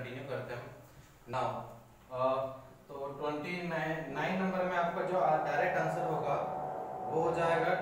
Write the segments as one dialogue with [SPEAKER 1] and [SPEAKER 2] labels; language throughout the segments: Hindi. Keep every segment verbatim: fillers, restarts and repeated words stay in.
[SPEAKER 1] कंटिन्यू करते हैं नाउ। तो ट्वेंटी नाइन नंबर में आपका जो डायरेक्ट आंसर होगा वो हो जाएगा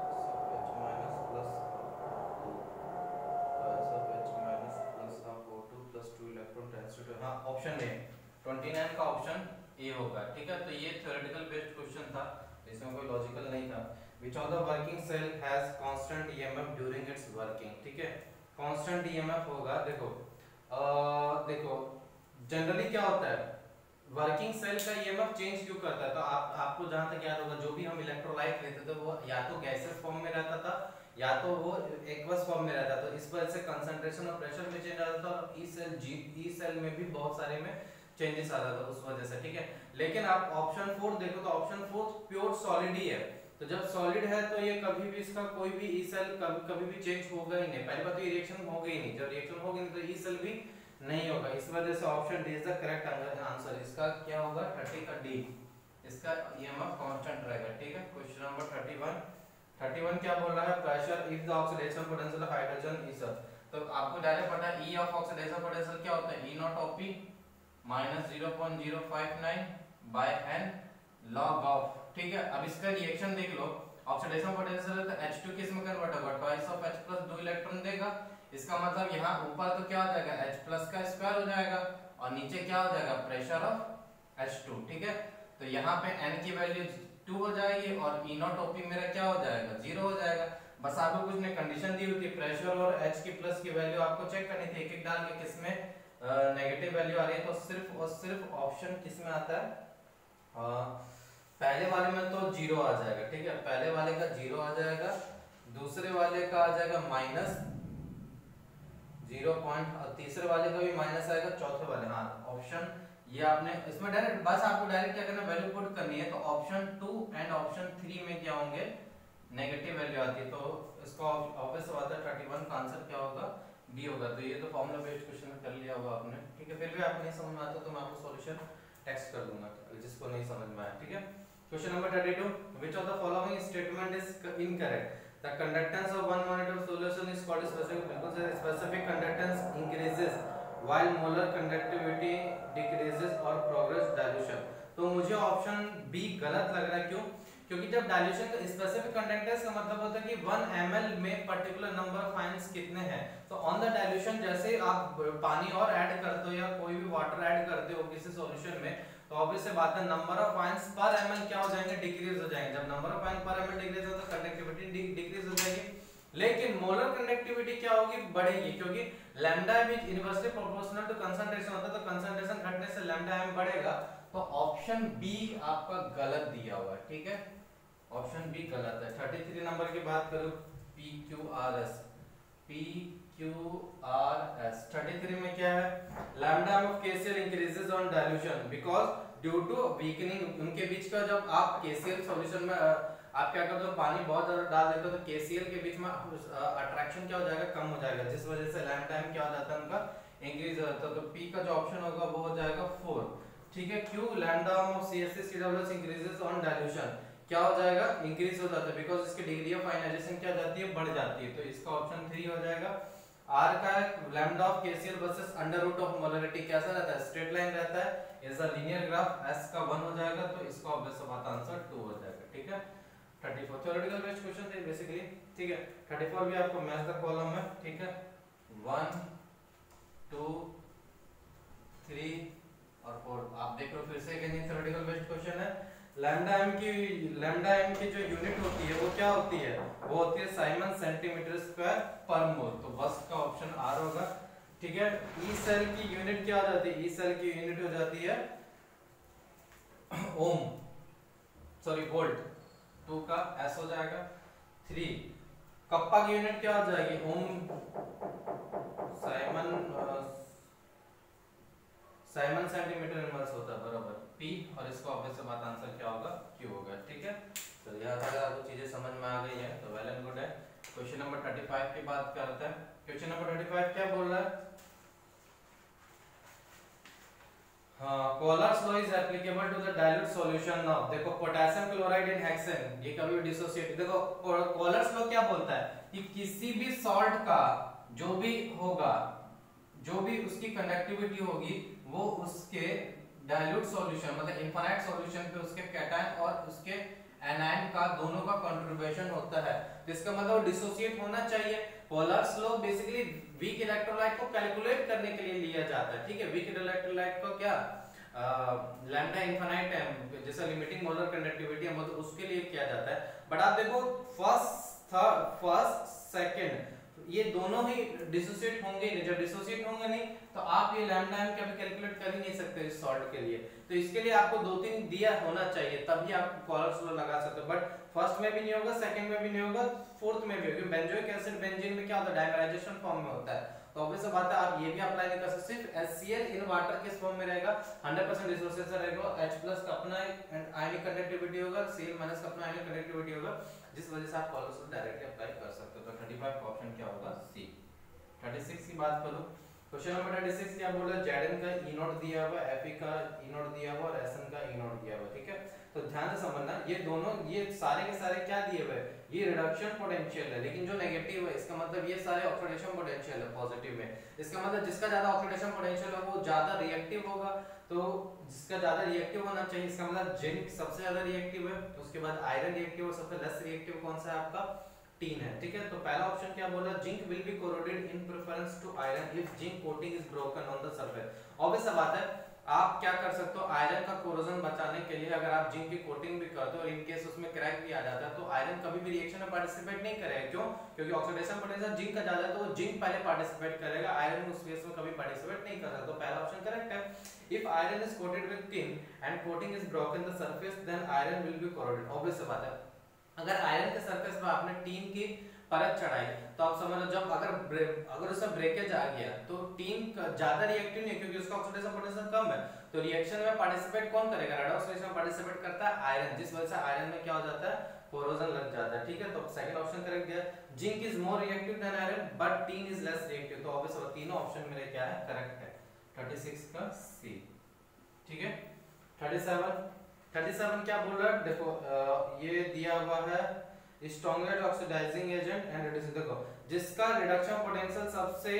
[SPEAKER 1] हाँ ऑप्शन ए, उनतीस का ऑप्शन ए होगा। ठीक है, तो ये थ्योरेटिकल बेस्ड क्वेश्चन था, इसमें कोई लॉजिकल नहीं था। Which of the working cell has constant E M F during its working? ठीक है, constant E M F होगा। देखो आ, देखो जनरली क्या होता है, वर्किंग सेल का E M F चेंज क्यों करता है? तो आप आपको जहां तक याद होगा, जो भी हम इलेक्ट्रोलाइट लेते थे वो या तो गैसेस फॉर्म में रहता था या तो वो एक्वस फॉर्म में रहता था। तो इस वजह से कंसंट्रेशन और प्रेशर में चेंज आता था, और ई सेल जी ई सेल में भी बहुत सारे में चेंजेस आता था उस वजह से। ठीक है, लेकिन आप ऑप्शन फोर देखो तो ऑप्शन फोर प्योर सॉलिड ही है। तो जब सॉलिड है तो ये कभी भी इसका कोई भी ई सेल कभी कभी भी चेंज होगा ही नहीं। पहली बात तो ये रिएक्शन होगा ही नहीं, जब रिएक्शन होगी नहीं तो ई सेल भी नहीं होगा। इस वजह से option D is the correct answer. इसका क्या होगा, थर्टी का डी, इसका ईएमएफ कांस्टेंट रहेगा। ठीक है, question number thirty one. Thirty one क्या बोल रहा है, pressure if the oxidation potential of hydrogen is, तो आपको डायरेक्ट पता है ई ऑफ ऑक्सीडेशन पोटेंशियल क्या होता है, E naught of P minus zero point zero five nine by N log of. ठीक है, अब इसका रिएक्शन देख लो, ऑक्सीडेशन पोटेंशियल है तो एच टू किस में कन्वर्ट होगा, ट्वाइस ऑफ H प्लस दो इलेक्ट्रॉन देगा। इसका मतलब यहाँ ऊपर तो क्या हो जाएगा, H प्लस का स्क्वायर हो जाएगा, और नीचे क्या हो जाएगा, प्रेशर ऑफ एच टू। ठीक है, तो यहाँ पे n की वैल्यू टू हो जाएगी और E नॉट ऑफ P मेरा क्या हो जाएगा, जीरो हो जाएगा। बस आपको कुछ ने कंडीशन दी हुई थी, प्रेशर और H की प्लस की वैल्यू आपको चेक करनी थी, एक एक डाल के किसमें नेगेटिव वैल्यू आ रही है। तो सिर्फ और सिर्फ ऑप्शन किसमें आता है, आ, पहले वाले में तो जीरो आ जाएगा। ठीक है, पहले वाले का जीरो आ जाएगा, दूसरे वाले का आ जाएगा माइनस जीरो पॉइंट, और तीसरे वाले का भी माइनस आएगा, चौथे वाले। हाँ ऑप्शन ये आपने इसमें डायरेक्ट, बस आपको डायरेक्ट क्या करना, वैल्यू पुट करनी है। तो option two and option three में क्या होंगे, नेगेटिव वैल्यू आती है। तो इसका ऑब्वियस बात है थर्टी वन का आंसर क्या होगा, डी होगा। तो ये तो फॉर्मूला बेस्ड क्वेश्चन कर लिया होगा आपने। ठीक है, फिर भी आपको नहीं समझ में आता तो मैं आपको सॉल्यूशन टेक्स्ट कर दूंगा जिसको नहीं समझ में आया। ठीक है, question number thirty two, which of the following statement is incorrect, the conductance of one molar solution is called specific. बिल्कुल सही, specific conductance increases while molar conductivity decreases और प्रोग्रेस डाइल्यूशन। तो मुझे ऑप्शन बी गलत लग रहा है। क्यों? क्योंकि जब डाइल्यूशन का स्पेसिफिक कंडक्टेंस का मतलब होता है कि वन एम एल में पर्टिकुलर नंबर ऑफ आयंस कितने हैं। तो ऑन द डाइल्यूशन जैसे आप पानी और ऐड करते हो या कोई भी वाटर ऐड करते हो किसी सॉल्यूशन में, तो ऑब्वियस बात है नंबर ऑफ आयंस पर एमएल क्या हो जाएंगे, डिक्रीज हो जाएंगे। जब नंबर ऑफ आयंस पर एमएल डिक्रीज होता है तो कंडक्टिविटी डिक्रीज हो जाएगी। लेकिन मोलर कंडक्टिविटी क्या होगी, बढ़ेगी, क्योंकि lambda is inversely proportional to concentration होता है। तो कंसंट्रेशन घटने से लैम्डा एम बढ़ेगा। तो ऑप्शन बी आपका गलत दिया हुआ है। ठीक है, ऑप्शन बी गलत है। थर्टी थ्री नंबर की बात करूं, P Q R S, P Q R S thirty three में क्या है, lambda of KCl increases on dilution because due to weakening. उनके बीच का जब आप केसीएल सॉल्यूशन में आप क्या करते हो, पानी बहुत ज्यादा डाल देते हो तो केसीएल के बीच में अट्रैक्शन क्या हो जाएगा, कम हो जाएगा, जिस वजह से लैम्डा एम क्या हो जाता है उनका इंक्रीज हो जाता है। तो पी का जो ऑप्शन होगा वो हो जाएगा फोर। ठीक है, Q lambda of CSC CWS increases on dilution क्या हो जाएगा, इंक्रीज हो जाता है, बिकॉज इसकी डिग्री ऑफ आयनाइजेशन क्या जाती है, बढ़ जाती है। तो इसका ऑप्शन थ्री हो जाएगा। आर का lambda of KCl versus under root of molarity कैसा रहता है, स्ट्रेट लाइन रहता है, is a linear graph. S का वन हो जाएगा, तो इसका ऑब्वियस बात आंसर टू हो जाएगा। ठीक है, thirty four theoretical based question थे बेसिकली। ठीक है, थर्टी फोर भी आपको मैच द कॉलम है। ठीक है, वन टू थ्री और फोर आप देख लो फिर से कि नहीं, थ्योरेटिकल बेस्ड क्वेश्चन है। लैम्डा एम की लैम्डा एम की जो यूनिट होती है वो क्या होती है, वो होती है साइमन सेंटीमीटर स्क्वायर पर मोल। तो बस का ऑप्शन आर होगा। ठीक है, ई सेल की यूनिट क्या हो जाती है, ई सेल की यूनिट हो जाती है ओम, सॉरी वोल्ट, टू का एस हो जाएगा। थ्री कप्पा की यूनिट क्या हो जाएगी, ohm siemens siemens centimetre inverse होता है बराबर पी, और इसका ऑब्वियस बात आंसर क्या होगा, क्यू होगा। ठीक है, तो यहाँ तक आपको चीजें समझ में आ गई है तो वेल एंड गुड है। क्वेश्चन नंबर थर्टी फाइव की बात करते हैं। क्वेश्चन नंबर थर्टी फाइव क्या बोल रहा है, हाँ, Kohlrausch law is applicable to the dilute solution of, देखो पोटेशियम क्लोराइड इन हेक्सेन, ये कभी भी डिसोसिएट, देखो कोलर्स लॉ क्या बोलता है कि किसी भी सॉल्ट का जो भी होगा, जो भी उसकी कंडक्टिविटी होगी वो उसके डाइल्यूट सॉल्यूशन मतलब इनफाइनाइट सॉल्यूशन पे उसके कैटायन और उसके एनायन का दोनों का कंट्रीब्यूशन होता है, जिसका मतलब डिसोसिएट होना चाहिए। Kohlrausch law basically weak electrolyte को कैलकुलेट करने के लिए लिया जाता है, ठीक है। वीक इलेक्ट्रोलाइट को क्या लैम्डा इनफाइनाइट है जैसा लिमिटिंग मोलर कंडक्टिविटी है मतलब उसके लिए किया जाता है। बट आप देखो फर्स्ट थर्ड फर्स्ट सेकंड ये दोनों ही डिसोसिएट होंगे नहीं, जब डिसोसिएट होंगे नहीं तो आप ये लैम्डा एम कभी कैलकुलेट कर ही नहीं सकते इस सॉल्ट के लिए। तो इसके लिए आपको दो तीन दिया होना चाहिए तभी आप पोलर्स लॉ लगा सकते हो। बट फर्स्ट में भी नहीं होगा, सेकंड में भी नहीं होगा, फोर्थ में भी होगा। बेंजोइक एसिड बेंजीन में क्या होता है, डाइमराइजेशन फॉर्म में होता है। तो ऑब्वियस बात है आप ये भी अप्लाई नहीं कर सकते। सिर्फ HCl इन वाटर के फॉर्म में रहेगा, हंड्रेड परसेंट डिसोसिएशन रहेगा, H प्लस का अपना आयनिक कंडक्टिविटी होगा, Cl माइनस का अपना आयनिक कंडक्टिविटी होगा, जिस वजह से आप पोलर्स लॉ डायरेक्टली अप्लाई कर सकते हो। तो पैंतीस का ऑप्शन क्या होगा, सी। छत्तीस की बात करूं, क्वेश्चन नंबर छत्तीस क्या बोला, Zn का E नॉट दिया हुआ, Fe का E नॉट दिया हुआ और Sn का E नॉट दिया हुआ, ठीक है। तो ध्यान से समझना ये दोनों ये सारे के सारे क्या दिए हुए, ये रिडक्शन पोटेंशियल है, लेकिन जो नेगेटिव है इसका मतलब ये सारे ऑक्सीडेशन पोटेंशियल है पॉजिटिव में। इसका मतलब जिसका ज्यादा ऑक्सीडेशन पोटेंशियल है वो ज्यादा रिएक्टिव होगा, तो जिसका ज्यादा रिएक्टिव होना चाहिए इसका मतलब जिंक सबसे ज्यादा रिएक्टिव है, उसके बाद आयरन रिएक्टिव और सबसे लेस रिएक्टिव कौन सा है आपका, टीन है, ठीक है। तो पहला ऑप्शन क्या बोला, zinc will be corroded in preference to iron if zinc coating is broken on the surface. Obvious बात है आप क्या कर सकते हो, आयरन का कोरोजन बचाने के लिए अगर आप जिंक की कोटिंग भी करते हो और इन केस उसमें क्रैक भी आ जाता है तो आयरन कभी भी रिएक्शन में पार्टिसिपेट नहीं करेगा। क्यों? क्योंकि ऑक्सीडेशन पोटेंशियल जिंक का ज्यादा है तो वो जिंक पहले पार्टिसिपेट करेगा, आयरन उस केस में कभी पार्टिसिपेट नहीं कर सकता। तो पहला ऑप्शन करेक्ट है। If iron is coated with tin and coating is broken the surface then iron will be corroded. Obvious बात है अगर आयरन के सरफेस पर आपने टीन की परत चढ़ाई तो आप समझ लो जब अगर अगर उसमें ब्रेकेज आ गया तो टीन ज्यादा रिएक्टिव नहीं क्योंकि उसका ऑक्सीडेशन पोटेंशियल कम है, तो रिएक्शन में पार्टिसिपेट कौन करेगा, रेडॉक्स रिएक्शन में पार्टिसिपेट करता है आयरन, जिस वजह से आयरन में क्या हो जाता है, कोरोजन लग जाता है, ठीक है। तो सेकंड ऑप्शन करेक्ट दिया, zinc is more reactive than iron but tin is less reactive. तो ऑब्वियसली तीनों ऑप्शन मेरे क्या है, करेक्ट है। छत्तीस का सी, ठीक है। सैंतीस सैंतीस क्या बोल रहा है, देखो आ, ये दिया हुआ है strongest oxidizing agent and reducing, देखो जिसका रिडक्शन पोटेंशियल सबसे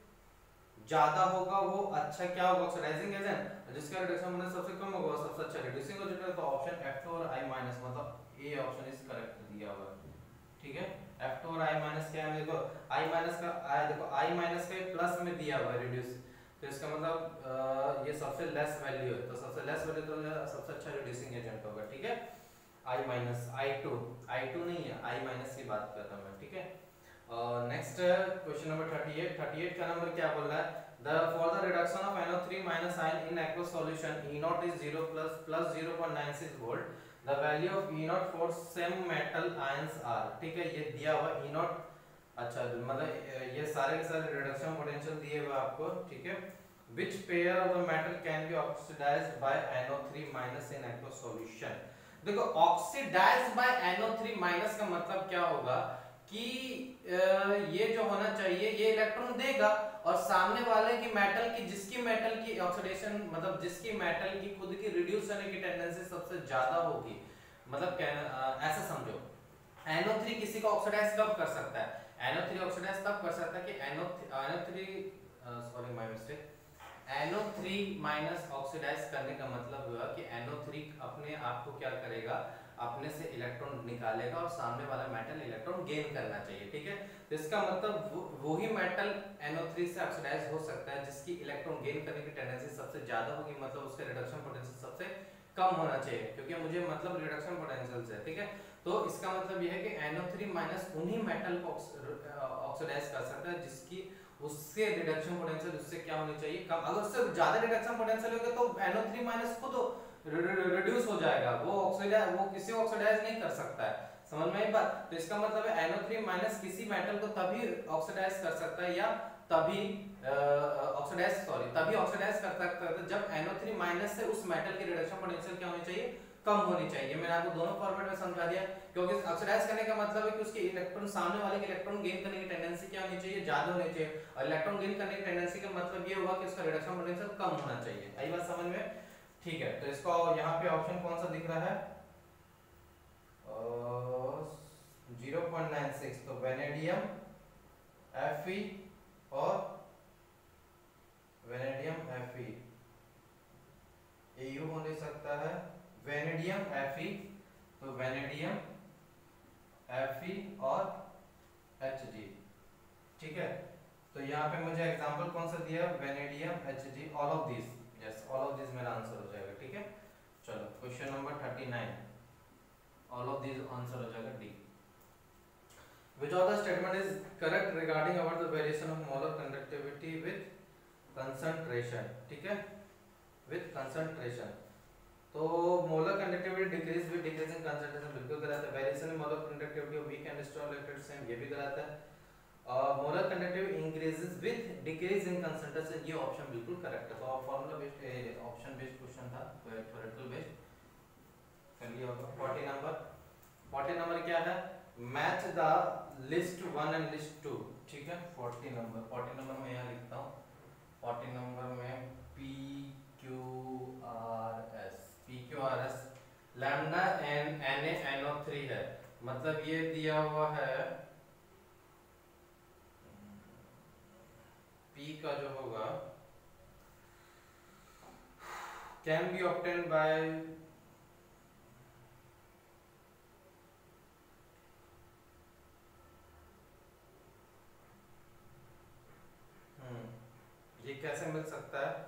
[SPEAKER 1] ज्यादा होगा वो अच्छा क्या होगा, ऑक्सीडाइजिंग एजेंट, जिसका रिडक्शन पोटेंशियल सबसे कम होगा वो सबसे अच्छा रिड्यूसिंग एजेंट है। तो ऑप्शन F टू और I माइनस मतलब ए ऑप्शन इज करेक्ट दिया हुआ है, ठीक है। F टू और I माइनस क्या है, देखो I माइनस का I देखो I माइनस का प्लस में दिया हुआ है रिड्यूस, तो इसका मतलब आ, ये सबसे लेस वैल्यू है, तो सबसे लेस वैल्यू तो सबसे अच्छा रिड्यूसिंग एजेंट होगा, ठीक है। I minus I two I two नहीं है I माइनस की बात कर रहा हूं मैं, ठीक है। नेक्स्ट क्वेश्चन नंबर अड़तीस अड़तीस का नंबर क्या बोल रहा है, the for the reduction of N O three minus ion in aqueous solution E naught is zero plus plus zero point nine six volt, the value of E naught for same metal ions are, ठीक है। ये दिया हुआ E naught, अच्छा मतलब ये सारे के सारे रिडक्शन पोटेंशियल दिए हुए आपको, ठीक है। which pair of the metal can be oxidized by N O three minus in aqueous solution। देखो oxidized by N O three minus का मतलब क्या होगा कि ये जो होना चाहिए ये इलेक्ट्रॉन देगा और सामने वाले की मेटल की जिसकी मेटल की ऑक्सीडेशन मतलब जिसकी मेटल की खुद की रिड्यूस होने की टेंडेंसी सबसे ज्यादा होगी, मतलब ऐसा समझो N O थ्री किसी को ऑक्सीडाइज कब कर सकता है, N O थ्री ऑक्सीडाइज तब कर सकता है कि N O three sorry my mistake N O three minus oxidize करने का मतलब हुआ कि N O थ्री अपने आप को क्या करेगा, अपने से इलेक्ट्रॉन निकालेगा और सामने वाला मेटल इलेक्ट्रॉन गेन करना चाहिए, ठीक है। तो इसका मतलब वो, वो ही मेटल N O थ्री से ऑक्सीडाइज हो सकता है जिसकी इलेक्ट्रॉन गेन करने की टेंडेंसी सबसे ज्यादा होगी, मतलब उसका रिडक्शन पोटेंशियल सबसे कम होना चाहिए, क्योंकि मुझे मतलब रिडक्शन पोटेंशियल से, ठीक है। तो इसका मतलब यह है कि N O थ्री माइनस उन्हीं मेटल को ऑक्सीडाइज कर सकता है जिसकी उससे रिडक्शन पोटेंशियल उससे क्या होनी चाहिए, कम। अगर उससे ज्यादा रिडक्शन पोटेंशियल होगा तो N O थ्री माइनस खुद रिड्यूस हो जाएगा, वो ऑक्सीडाइज वो किसी ऑक्सीडाइज नहीं कर सकता है, समझ में आई बात। तो इसका मतलब है N O थ्री माइनस किसी मेटल को तभी ऑक्सीडाइज कर सकता है या तभी ऑक्सीडाइज सॉरी तभी ऑक्सीडाइज कर सकता है जब N O थ्री माइनस से उस मेटल की रिडक्शन पोटेंशियल क्या होनी चाहिए, कम होनी चाहिए। मैंने आपको दोनों फॉर्मेट में समझा दिया, क्योंकि ऑक्सीडाइज करने का मतलब है कि उसके इलेक्ट्रॉन सामने वाले के इलेक्ट्रॉन गेन करने की टेंडेंसी क्या होनी चाहिए, ज्यादा होनी चाहिए, और इलेक्ट्रॉन गेन करने की टेंडेंसी का मतलब ये हुआ कि उसका रिडक्शन पोटेंशियल कम होना चाहिए। आई बात समझ में, ठीक है। तो इसका यहाँ पे ऑप्शन कौन सा दिख रहा है, ज़ीरो पॉइंट नाइन सिक्स, तो वेनेडियम Fe और वेनेडियम Fe, तो वेनेडियम Fe और Hg, ठीक है। तो यहाँ पे मुझे एग्जांपल कौन सा दिया, vanadium Hg, all of this, yes all of this मेरा आंसर हो जाएगा, ठीक है। चलो question number thirty nine, all of this answer हो जाएगा D. Which of the statement is correct regarding about the variation of molar conductivity with concentration, ठीक है, with concentration। तो molar conductivity decrease with decreasing concentration बिल्कुल गलत है। Variation in molar conductivity of weak and strong electric same, ये भी गलत है। और molar conductivity increases with decrease in concentration, ये ऑप्शन बिल्कुल करेक्ट है। तो formula based option based question था, थ्योरेटिकल बेस्ड कर लिया होगा। फोर्टी नंबर फोर्टी नंबर क्या है, match the list one and list two, ठीक है। फोर्टी नंबर फोर्टी नंबर में यहाँ लिखता हूँ, फोर्टी नंबर में P Q R S, P Q R S lambda N N A N O three है, मतलब ये दिया हुआ है P का जो होगा कैन बी ऑब्टेन्ड बाय ये कैसे मिल सकता है,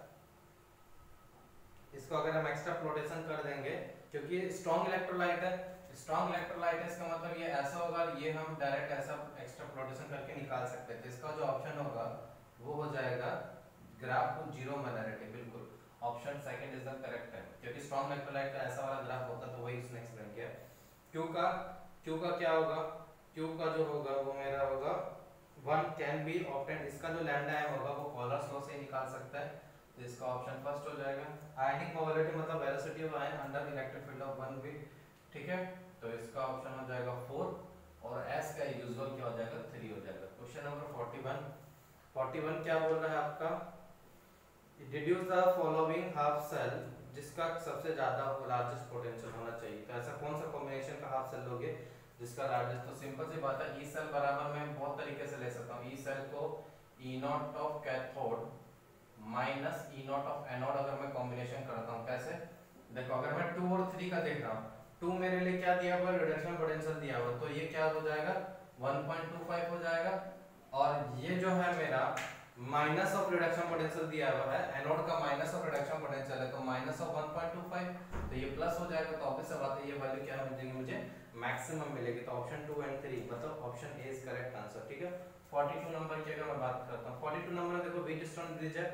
[SPEAKER 1] इसको अगर हम एक्स्ट्रा फ्लोटेशन कर देंगे, क्योंकि स्ट्रॉन्ग इलेक्ट्रोलाइट है, स्ट्रॉन्ग इलेक्ट्रोलाइट है, इसका मतलब ये ऐसा होगा, ये हम डायरेक्ट ऐसा एक्स्ट्रा फ्लोटेशन करके निकाल सकते हैं। तो इसका जो ऑप्शन होगा वो हो जाएगा ग्राफ को जीरो मोलैरिटी, बिल्कुल option second is the correct है, क्योंकि स्ट्रॉन्ग इलेक्ट्रोलाइट का ऐसा वाला ग्राफ होता तो वही उसने एक्सप्लेन किया। क्यू का क्यू का क्या होगा, क्यू का जो होगा वो मेरा होगा वन कैन बी ऑब्टेन्ड, इसका जो लैम्डा एम होगा वो कॉलर्स लॉ से निकाल सकता है, तो इसका ऑप्शन फर्स्ट हो जाएगा। आयनिक मोबिलिटी मतलब velocity of ion under electric field of one V, ठीक है, तो इसका ऑप्शन हो जाएगा फोर, और एस का यूजुअल क्या हो जाएगा, थ्री हो जाएगा। Question number forty one forty one क्या बोल रहा है आपका, deduce the following half cell जिसका सबसे ज्यादा लार्जेस्ट पोटेंशियल होना चाहिए। तो ऐसा कौन सा कॉम्बिनेशन का हाफ सेल लोगे जिसका लार्जेस्ट, तो सिंपल सी बात है, ई सेल बराबर मैं बहुत तरीके से ले सकता हूँ। ई सेल को E naught of cathode minus E naught of anode अगर मैं कॉम्बिनेशन करता हूँ, कैसे देखो, अगर मैं टू और थ्री का देख रहा हूँ, टू मेरे लिए क्या दिया हुआ, रिडक्शन पोटेंशियल दिया हुआ, तो ये क्या हो जाएगा वन पॉइंट टू फाइव हो जाएगा, और ये जो है मेरा माइनस ऑफ रिडक्शन पोटेंशियल दिया हुआ है, एनोड का माइनस ऑफ रिडक्शन पोटेंशियल है, तो minus of one point two five, तो ये प्लस हो जाएगा, तो ऑब्वियस बात है ये वैल्यू क्या मिलेगी मुझे, मैक्सिमम मिलेगी। तो ऑप्शन टू एंड थ्री मतलब option A is correct answer, ठीक है। फोर्टी टू नंबर की अगर मैं बात करता हूँ, फोर्टी टू नंबर देखो व्हीटस्टोन ब्रिज है,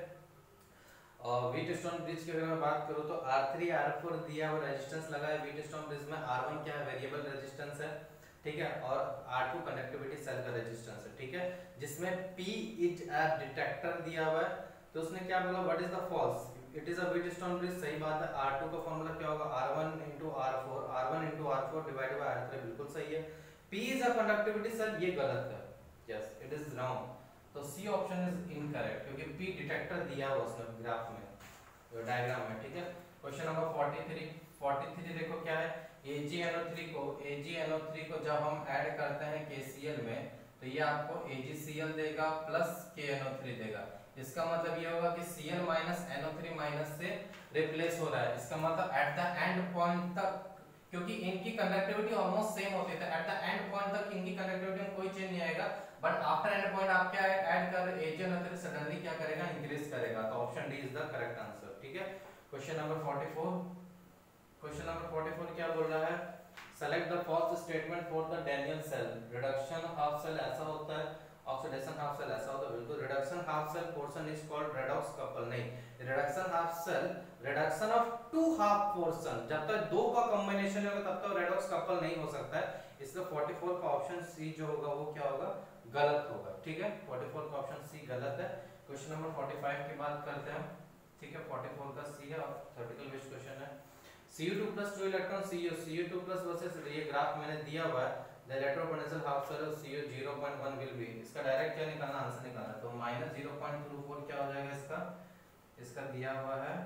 [SPEAKER 1] और व्हीटस्टोन ब्रिज की अगर मैं बात करूँ तो आर थ्री आर फोर दिया हुआ रेजिस्टेंस लगा है व्हीटस्टोन ब्रिज में, आर वन क्या है, वेरिएबल रेजिस्टेंस है, ठीक है, और आर टू कंडक्टिविटी सेल का रेजिस्टेंस है, ठीक है, जिसमें P इज अ डिटेक्टर दिया हुआ है। तो उसने क्या बोला, what is the false, it is a Wheatstone bridge, सही बात है। आर टू का फार्मूला क्या होगा, R one into R four, R one into R four divided by R three, बिल्कुल सही है। P is a conductivity cell, ये गलत है, यस इट इज रॉन्ग, तो सी ऑप्शन इज इनकरेक्ट, क्योंकि P डिटेक्टर दिया हुआ उसने ग्राफ में, डायग्राम में, ठीक है। Question number forty three forty three देखो क्या है, ए जी एन ओ थ्री को ए जी एन ओ थ्री को जब हम ऐड करते हैं के सी एल में, तो ये आपको ए जी सी एल देगा प्लस के एन ओ थ्री देगा। इसका मतलब ये होगा कि Cl minus N O three minus से रिप्लेस हो रहा है, इसका मतलब एट द एंड पॉइंट तक, क्योंकि इनकी कंडक्टिविटी ऑलमोस्ट सेम होती है, एट द एंड पॉइंट तक इनकी कंडक्टिविटी में कोई चेंज नहीं आएगा, बट आफ्टर एंड पॉइंट आप क्या ऐड कर रहे, A G N O three suddenly क्या करेगा, इंक्रीज करेगा, तो option D is the correct answer, ठीक है। Question number forty four question number forty four क्या बोल रहा है, select the false statement for the Daniell cell, reduction half cell ऐसा होता है, ऑक्सीडेशन हाफ सेल ऐसा होता है, बिल्कुल reduction half cell portion is called redox couple, नहीं, reduction half cell reduction of two half portion, जब तक दो का कॉम्बिनेशन होगा तब तक रेडॉक्स कपल नहीं हो सकता है, इसलिए फोर्टी फोर का ऑप्शन सी जो होगा वो क्या होगा, गलत होगा, ठीक है, फोर्टी फोर का ऑप्शन सी गलत है। क्वेश्चन नंबर फोर्टी फाइव की बात करते हैं, ठीक है, फोर्टी फोर का सी है और थ्योरेटिकल बेस्ड क्वेश्चन है। C U two plus two electron C U C U two plus versus, ये ग्राफ मैंने दिया हुआ है, the electron potential half cell of C U zero point one will be, इसका डायरेक्ट क्या निकालना, आंसर निकालना, तो minus zero point two four क्या हो जाएगा इसका, इसका दिया हुआ है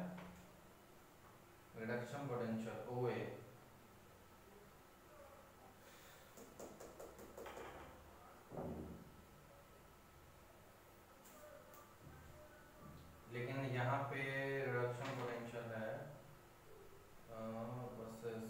[SPEAKER 1] रिडक्शन पोटेंशियल ओ ए, लेकिन यहाँ पे रिडक्शन पोटेंशियल है versus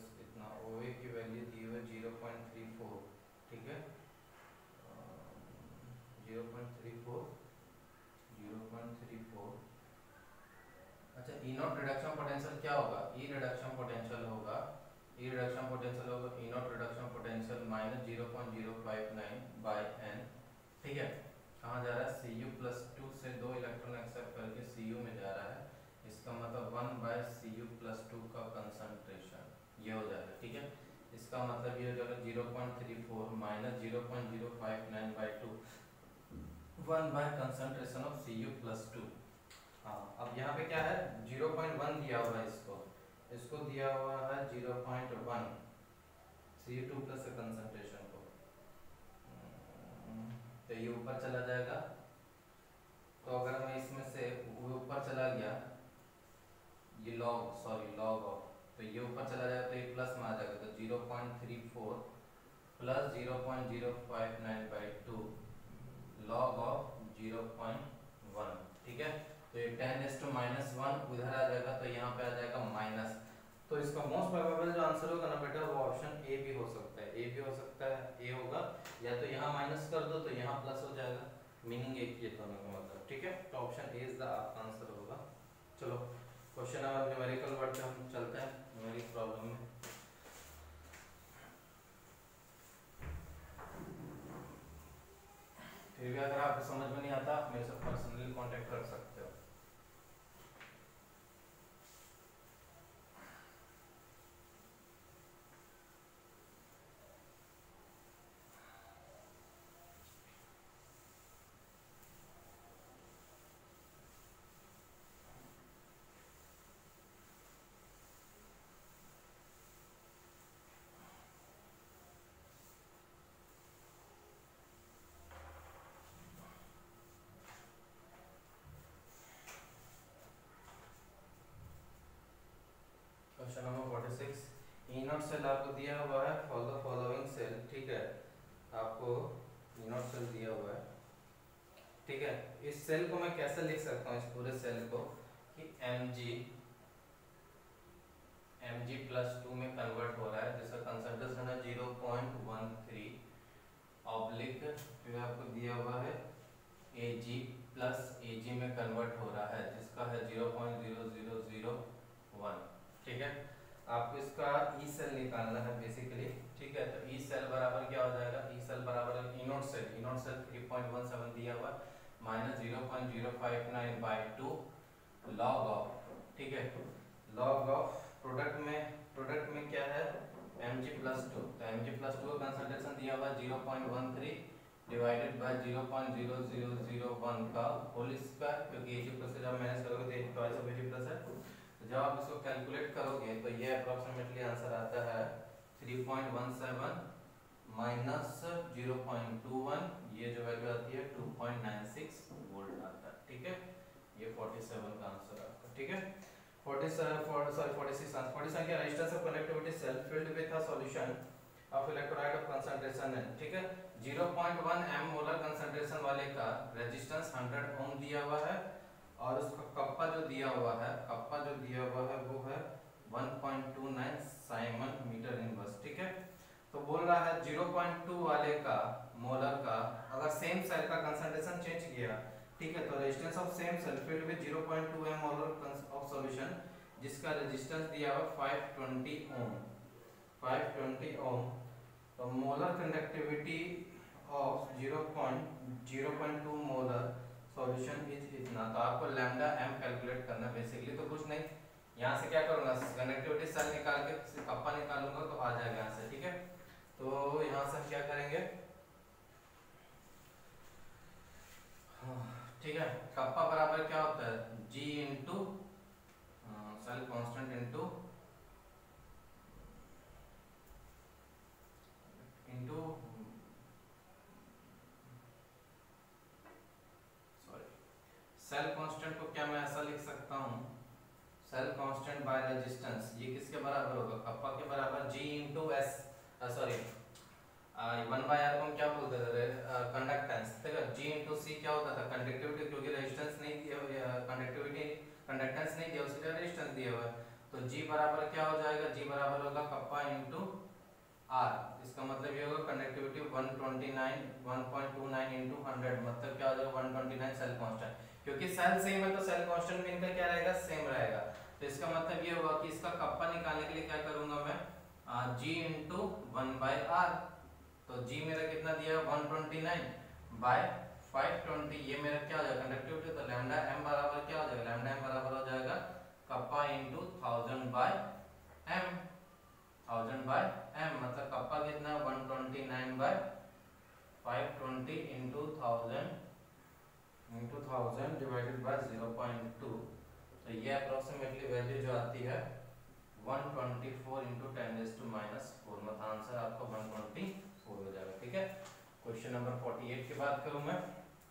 [SPEAKER 1] point three four zero point three four. अच्छा, ई नॉट रिडक्शन पोटेंशियल क्या होगा? ई रिडक्शन पोटेंशियल होगा ई रिडक्शन पोटेंशियल होगा E naught reduction potential minus zero point zero five nine by N. ठीक है, कहाँ जा रहा है? सी यू प्लस टू से दो इलेक्ट्रॉन एक्सेप्ट करके सी यू में जा रहा है, इसका मतलब one by C U plus two का कंसंट्रेशन ये हो जाएगा। ठीक है, इसका मतलब ये हो जाएगा zero point three four minus zero point zero five nine by two, one by concentration of C U plus two. हाँ, अब यहाँ पे क्या है? जीरो पॉइंट वन दिया हुआ है, इसको इसको दिया हुआ है zero point one C U two plus concentration को, तो ये ऊपर चला जाएगा। तो अगर मैं इसमें से ऊपर चला गया, ये लॉग सॉरी लॉग ऑफ, तो ये ऊपर चला जाएगा तो ये प्लस में आ जाएगा, तो zero point three four plus zero point zero five nine by two log of zero point one. ठीक है, तो ये ten is to minus one उधर आ जाएगा, तो यहाँ पे आ जाएगा माइनस। तो इसका मोस्ट प्रोबेबल जो आंसर होगा ना बेटा, वो ऑप्शन ए भी हो सकता है, ए भी हो सकता है, ए होगा, या तो यहाँ माइनस कर दो तो यहाँ प्लस हो जाएगा, मीनिंग एक ये दोनों का मतलब। ठीक है, तो option A is the answer होगा। चलो क्वेश्चन नंबर न्यूमेरिकल वर्ड पे हम चलते हैं, न्यूमेरिक प्रॉब्लम में। फिर भी अगर आपको समझ में नहीं आता, मेरे से पर्सनली कांटेक्ट रख सकते हो। Question number forty six, E naught cell आपको दिया हुआ है फॉर द फॉलोइंग सेल। ठीक है, आपको ई नॉट सेल दिया हुआ है। ठीक है, इस सेल को मैं कैसे लिख सकता हूँ, इस पूरे सेल को, कि M G M G plus two में कन्वर्ट हो रहा है, जिसका कंसंट्रेशन है zero point one three oblique, फिर आपको दिया हुआ है ए जी प्लस ए जी में कन्वर्ट हो रहा है, जिसका है zero point zero zero zero one. ठीक है, आपको इसका ई सेल निकालना है बेसिकली। ठीक है, तो ई सेल बराबर क्या हो जाएगा? ई सेल बराबर E naught cell, E naught cell three point one seven दिया हुआ minus zero point zero five nine by two log of. ठीक है, लॉग ऑफ प्रोडक्ट में प्रोडक्ट में क्या है? एम जी प्लस टू, तो एम जी प्लस टू का कंसंट्रेशन दिया हुआ zero point one three divided by zero point zero zero zero one का होल स्क्वायर, क्योंकि ए जी प्लस से जब माइनस करोगे तो twice of A G plus है, तो जब आप इसको कैलकुलेट करोगे तो ये अप्रोक्सीमेटली आंसर आता है three point one seven minus zero point two one, ये जो वैल्यू आती है two point nine six volt आता है। ठीक है, ये फोर्टी सेवन का आंसर आपका। ठीक है, forty seven sorry forty six answer. Forty seven के resistance of conductivity cell filled with a solution of electrolyte of concentration है। ठीक है, zero point one M molar concentration वाले का रेजिस्टेंस हंड्रेड ओम दिया हुआ है, और उसका कप्पा जो दिया हुआ है कप्पा जो दिया हुआ है वो है one point two nine siemens metre inverse. ठीक है, तो बोल रहा है जीरो पॉइंट टू वाले का मोलर का अगर सेम सेल का कंसंट्रेशन चेंज किया, ठीक है, तो resistance of same cell filled with zero point two M molar of solution, जिसका रेजिस्टेंस दिया हुआ five twenty ohm five twenty ohm, तो molar conductivity of zero point two molar solution is इतना। तो आपको लैम्डा एम कैलकुलेट करना बेसिकली, तो कुछ नहीं, यहाँ से क्या करूंगा, कंडक्टिविटी सेल निकाल के कप्पा निकालूंगा तो आ जाएगा यहाँ से। ठीक है, तो यहाँ से हम क्या करेंगे, ठीक है, कप्पा बराबर क्या होता है? G into cell constant into into sorry cell constant को क्या मैं ऐसा लिख सकता हूँ, सेल कांस्टेंट बाय रेजिस्टेंस, ये किसके बराबर होगा? कप्पा के बराबर G into S sorry one by R को हम क्या बोलते थे? कंडक्टेंस। ठीक है, G इंटू सी क्या होता था? कंडक्टिविटी, क्योंकि रेजिस्टेंस नहीं दिया, कंडक्टिविटी कंडक्टेंस नहीं दिया, उसके लिए रेजिस्टेंस दिया हुआ है, तो G बराबर क्या हो जाएगा? G बराबर होगा कप्पा इंटू आर, इसका मतलब ये होगा conductivity one twenty nine one point two nine into hundred, मतलब क्या हो जाएगा one twenty nine cell constant, क्योंकि सेल सेम है तो सेल कांस्टेंट भी इनका क्या रहेगा, सेम रहेगा। तो इसका मतलब ये होगा कि इसका कप्पा निकालने के लिए क्या करूंगा मैं, G into one by R. तो जी मेरा कितना दिया है one twenty nine by five twenty, ये मेरा क्या हो जाएगा कंडक्टिविटी, तो लैम्डा एम बराबर क्या हो जाएगा, लैम्डा एम बराबर हो जाएगा kappa into thousand by M, thousand by M, मतलब कप्पा कितना है one twenty nine by five twenty into thousand into thousand divided by zero point two. तो ये अप्रोक्सीमेटली वैल्यू जो आती है one twenty four into ten raise to minus four, मतलब आंसर आपका वन ट्वेंटी फोर हो जाएगा। ठीक है, क्वेश्चन नंबर फोर्टी एट की बात करूं मैं,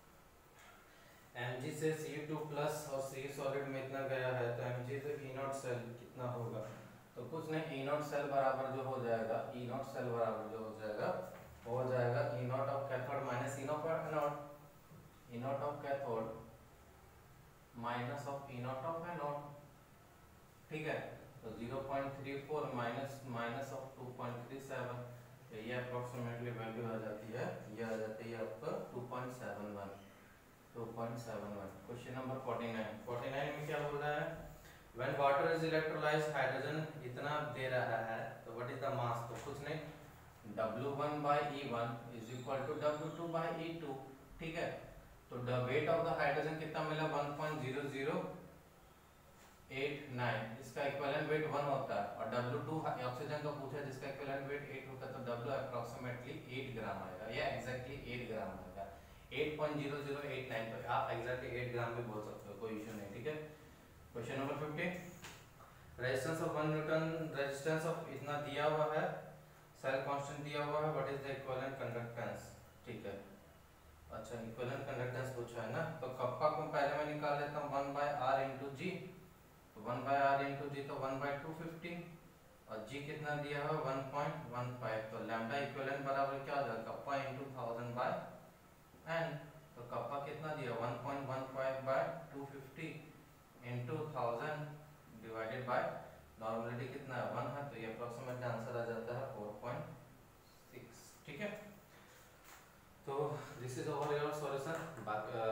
[SPEAKER 1] Mg से सी टू प्लस और C सॉलिड में इतना गया है, तो Mg से E नॉट सेल कितना होगा, तो कुछ नहीं, E नॉट सेल बराबर जो हो जाएगा, E नॉट सेल बराबर जो हो जाएगा वो हो जाएगा E not of cathode minus E not of anode, E not of cathode minus of E not of anode. ठीक है, तो zero point three four minus minus of two point three seven, ये अप्रोक्सीमेटली वैल्यू आ जाती है, ये आ जाती है आपका two point seven one, two point seven one. Question number forty nine, forty nine में क्या बोल रहा है, when water is electrolysed hydrogen इतना दे रहा है, तो व्हाट इज द मास, तो कुछ नहीं, W one by E one is equal to W two by E two. ठीक है, तो the weight of the hydrogen कितना मिला one point zero zero eight nine, इसका इक्विवेलेंट वेट वन होता है, और डब्ल्यू टू ऑक्सीजन का पूछा जिसका इक्विवेलेंट वेट एट होता है, तो डब्ल्यू अप्रोक्सीमेटली एट ग्राम आएगा, या एग्जैक्टली एट ग्राम आएगा, eight point zero zero eight nine, तो आप एग्जैक्टली एट ग्राम भी बोल सकते हो, कोई इशू नहीं। ठीक है, question number fifty, resistance of one newton, resistance of इतना दिया हुआ है, सेल कांस्टेंट दिया हुआ है, what is the equivalent conductance. ठीक है, अच्छा इक्विवेलेंट कंडक्टेंस पूछा है ना, तो कप्पा को पहले मैं निकाल लेता हूँ one by R into G, तो one by R into G तो वन बाय टू फिफ्टी, और जी कितना दिया है वन पॉइंट वन फाइव, तो लैम्डा इक्विवेलेंट बराबर क्या हो जाएगा kappa into thousand by N, तो कप्पा कितना दिया one point one five by two fifty into thousand divided by normality कितना है वन है, तो ये अप्रोक्सीमेट आंसर आ जाता है फोर पॉइंट सिक्स। ठीक है, तो this is over your solution.